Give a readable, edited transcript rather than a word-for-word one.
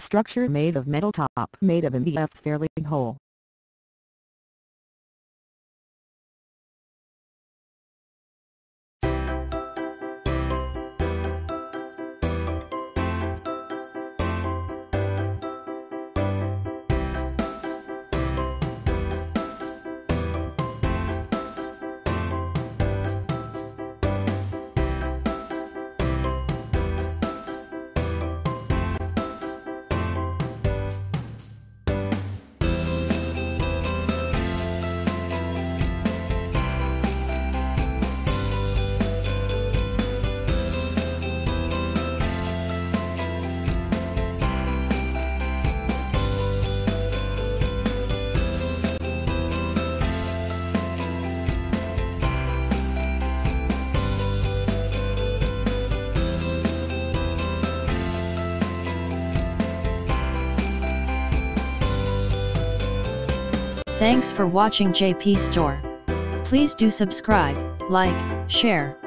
Structure made of metal top made of MDF fairly whole. Thanks for watching JP Store. Please do subscribe, like, share,